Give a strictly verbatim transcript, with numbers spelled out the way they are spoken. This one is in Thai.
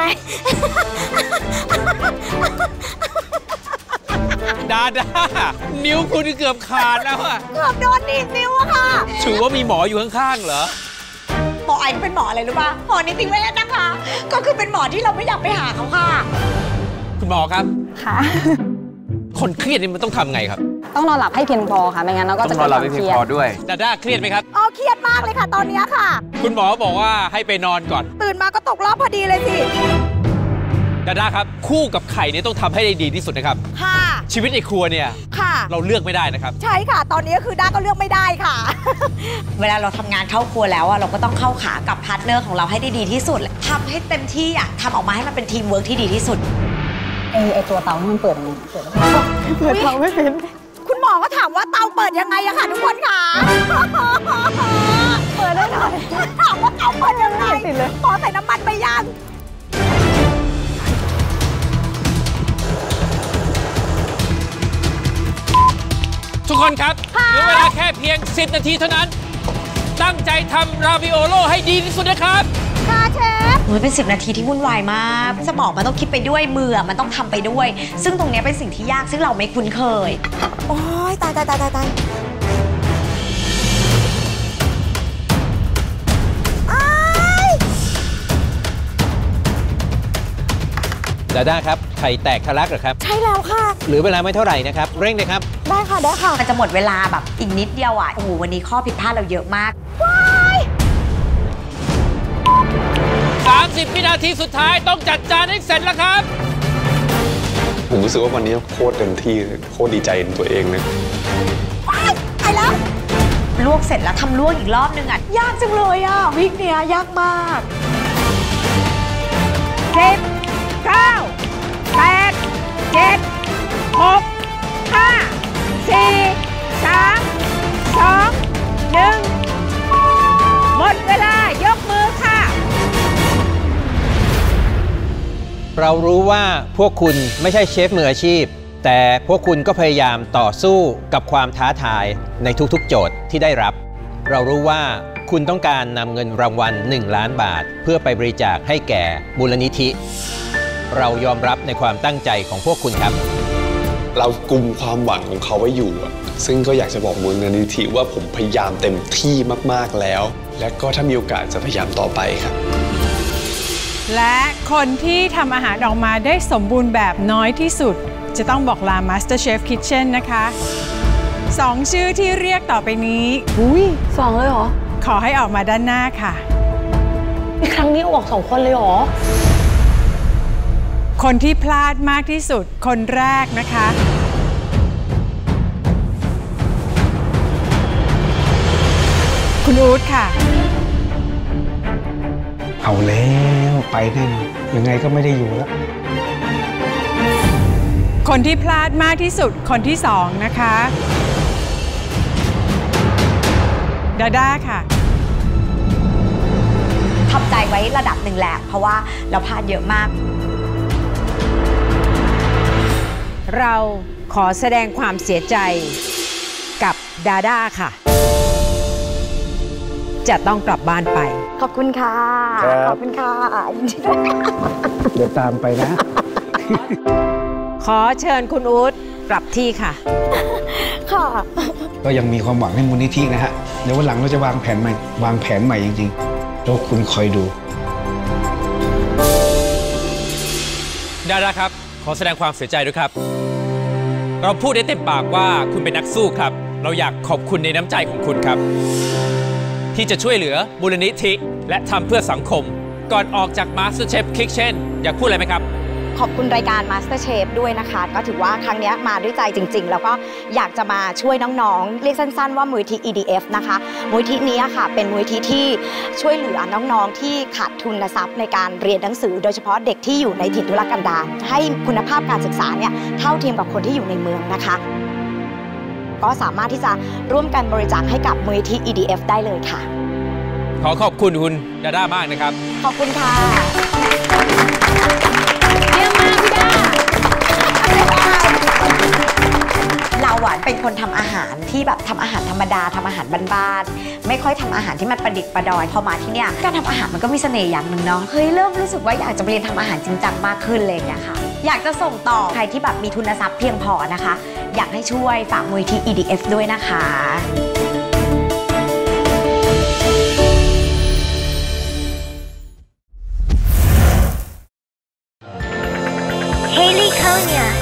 มดาดานิ้วคุณเกือบขาดแล้วอะเกือบโดนดีดนิ้วอะค่ะถือว่ามีหมออยู่ข้างๆเหรอหมอไอ้เป็นหมออะไรรู้ป่ะหมอนิติเวชนะคะก็คือเป็นหมอที่เราไม่อยากไปหาเขาค่ะคุณหมอครับค่ะคนเครียดนี่มันต้องทำไงครับต้องนอนหลับให้เพียงพอค่ะไม่งั้นเราก็จะต้องนอนหลับให้เพียงพอด้วยดาด้าเครียดไหมครับอ๋อเครียดมากเลยค่ะตอนนี้ค่ะคุณหมอบอกว่าให้ไปนอนก่อนตื่นมาก็ตกรอบพอดีเลยสิดาด้าครับคู่กับไข่เนี่ยต้องทำให้ได้ดีที่สุดนะครับค่ะชีวิตในครัวเนี่ยค่ะเราเลือกไม่ได้นะครับใช่ค่ะตอนนี้คือด้าก็เลือกไม่ได้ค่ะเวลาเราทำงานเข้าครัวแล้วอะเราก็ต้องเข้าขากับพาร์ทเนอร์ของเราให้ได้ดีที่สุดทำให้เต็มที่อะทำออกมาให้มันเป็นทีมเวิร์กที่ดีที่สุดไอไอตัวเตามันเปิดยังไงเปิดเปิดเตาไม่เป็นคุณหมอก็ถามว่าเตาเปิดยังไงอะค่ะทุกคนค่ะเปิดได้หน่อยถามว่าเตาเปิดยังไงหมอใส่น้ำมันไปยังทุกคนครับเหลือเวลาแค่เพียงสิบนาทีเท่านั้นตั้งใจทำราวิโอโลให้ดีที่สุดนะครับค่ะเชฟมันเป็นสิบนาทีที่วุ่นวายมากสมองมันต้องคิดไปด้วยมือมันต้องทำไปด้วยซึ่งตรงนี้เป็นสิ่งที่ยากซึ่งเราไม่คุ้นเคยโอ้ยตายตายตายตายตายดาด้าครับไข่แตกทะลักเหรอครับใช่แล้วค่ะหรือเวลาไม่เท่าไหร่นะครับเร่งเลยครับได้ค่ะได้ค่ะมันจะหมดเวลาแบบอีกนิดเดียวอ่ะโอ้โหวันนี้ข้อผิดพลาดเราเยอะมากว้ายสามสิบวินาทีสุดท้ายต้องจัดจานให้เสร็จแล้วครับผมรู้สึกว่าวันนี้โคตรเต็มที่โคตรดีใจในตัวเองเลยว้ายไปแล้วลวกเสร็จแล้วทำลวกอีกรอบนึงอ่ะยากจังเลยอ่ะวิกเนี้ยยากมากเจ็ดเก้าแปดเจ็ดหกห้าสี่สามสองหนึ่งหมดเวลายกมือค่ะเรารู้ว่าพวกคุณไม่ใช่เชฟมืออาชีพแต่พวกคุณก็พยายามต่อสู้กับความท้าทายในทุกๆโจทย์ที่ได้รับเรารู้ว่าคุณต้องการนำเงินรางวัลหนึ่งล้านบาทเพื่อไปบริจาคให้แก่มูลนิธิเรายอมรับในความตั้งใจของพวกคุณครับเรากุมความหวังของเขาไว้อยู่ซึ่งก็อยากจะบอกมูลนิธิว่าผมพยายามเต็มที่มากๆแล้วและก็ถ้ามีโอกาสจะพยายามต่อไปครับและคนที่ทำอาหารออกมาได้สมบูรณ์แบบน้อยที่สุดจะต้องบอกลา MasterChef Kitchen นะคะสองชื่อที่เรียกต่อไปนี้อุ้ยสองเลยเหรอขอให้ออกมาด้านหน้าค่ะอีกครั้งนี้ออกสองคนเลยเหรอคนที่พลาดมากที่สุดคนแรกนะคะคุณอู๊ดค่ะเอาแล้วไปแน่นอนยังไงก็ไม่ได้อยู่แล้วคนที่พลาดมากที่สุดคนที่สองนะคะดาด้าค่ะทำใจไว้ระดับหนึ่งแหละเพราะว่าเราพลาดเยอะมากเราขอแสดงความเสียใจกับดาด้าค่ะจะต้องกลับบ้านไปขอบคุณค่ะขอบคุณค่ะเดี๋ยวตามไปนะขอเชิญคุณอู๊ดกลับที่ค่ะค่ะก็ยังมีความหวังให้มูลนิธินะฮะเดี๋ยววันหลังเราจะวางแผนใหม่วางแผนใหม่จริงๆแล้วคุณคอยดูดาด้าครับขอแสดงความเสียใจด้วยครับเราพูดได้เต็มปากว่าคุณเป็นนักสู้ครับเราอยากขอบคุณในน้ำใจของคุณครับที่จะช่วยเหลือมูลนิธิและทำเพื่อสังคมก่อนออกจาก MasterChef Kitchen อยากพูดอะไรไหมครับขอบคุณรายการ MasterChef ด้วยนะคะก็ถือว่าครั้งนี้มาด้วยใจจริงๆแล้วก็อยากจะมาช่วยน้องๆเรียกสั้นๆว่ามูลนิธิ อี ดี เอฟ นะคะมูลนิธินี้ค่ะเป็นมูลนิธิที่ช่วยเหลือน้องๆที่ขาดทุนทรัพย์ในการเรียนหนังสือโดยเฉพาะเด็กที่อยู่ในถิ่นทุรกันดารให้คุณภาพการศึกษาเนี่ยเท่าเทียมกับคนที่อยู่ในเมืองนะคะก็สามารถที่จะร่วมกันบริจาคให้กับมูลนิธิ อี ดี เอฟ ได้เลยค่ะขอขอบคุณคุณดาด้ามากนะครับขอบคุณค่ะเยี่ยมมากพี่ดาเราหวานเป็นคนทำอาหารที่แบบทำอาหารธรรมดาทำอาหารบ้านๆไม่ค่อยทำอาหารที่มันประดิษฐ์ประดอยพอมาที่เนี่ยการทำอาหารมันก็มีเสน่ห์อย่างหนึ่งเนาะเฮ้ยเริ่มรู้สึกว่าอยากจะเรียนทำอาหารจริงจังมากขึ้นเลยนะคะอยากจะส่งต่อใครที่แบบมีทุนทรัพย์เพียงพอนะคะอยากให้ช่วยฝากมูลนิธิ อี ดี เอฟ ด้วยนะคะ Haley Konya